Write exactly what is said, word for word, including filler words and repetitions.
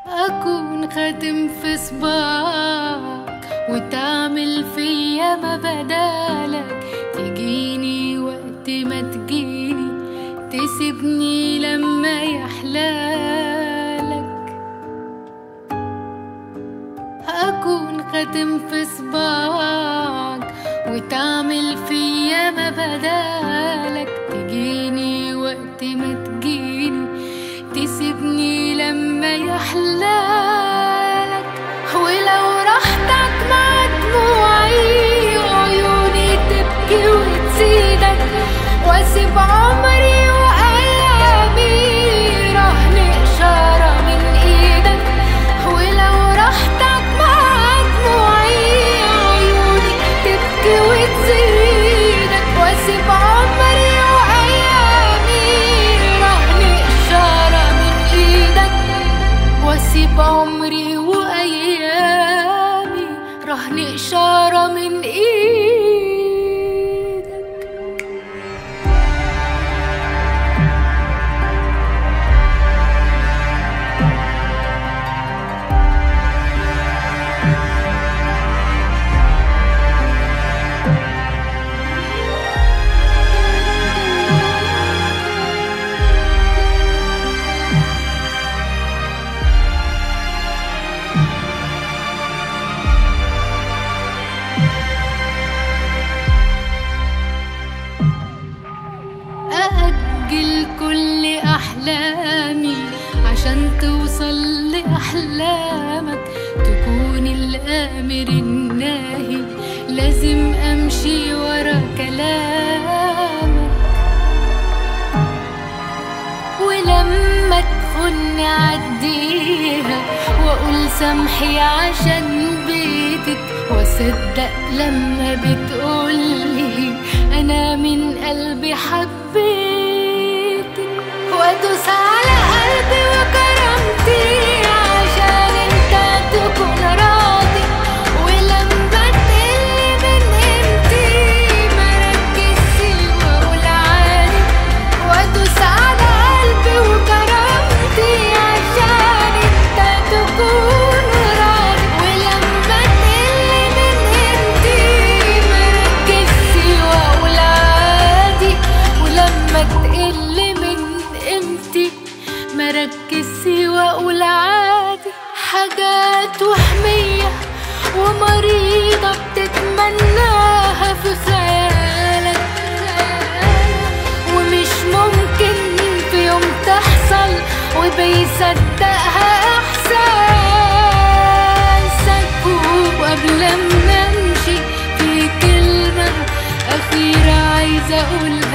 أكون خاتم في صباعك وتعمل فيا ما بدالك، تجيني وقت ما تجيني، تسيبني لما يحلالك. أكون خاتم في صباعك وتعمل فيا ما بدالك، تجيني وقت ما تجيني، تسيبني لما يحلالك. ولو راحتك مع دموعي وعيوني تبكي وتزيدك، واسيب عمري وايامي رهن اشاره من ايدك. ولو راحتك مع دموعي وعيوني تبكي وتزيدك، واسيب عمري وايامي رهن اشاره من ايدك. واسيب عمري وايامي رهن اشاره من ايدك. أأجل كل أحلامي عشان توصل لأحلامك، تكون الآمر الناهي، لازم أمشي ورا كلامك. ولما تخن عديها وأقول سامحي عشان بيتك، وأصدق لما بتقولي أنا من قلبي حبيتك. وأدوس على قلبي وكرامتي عشان انت تكون راضي. ولما تقلي من قيمتي مركزش وأقول عادي. وأدوس على قلبي وكرامتي عشان انت تكون راضي. ولما تقلي من قيمتي مركزش وأقول عادي. ولما تقل من قيمتي مركزش وأقول عادي. حاجات وهمية ومريضة بتتمناها في خيالك، ومش ممكن في يوم تحصل وبيصدقها إحساسك. وقبل ما أمشي في كلمة أخيرة عايزة أقولها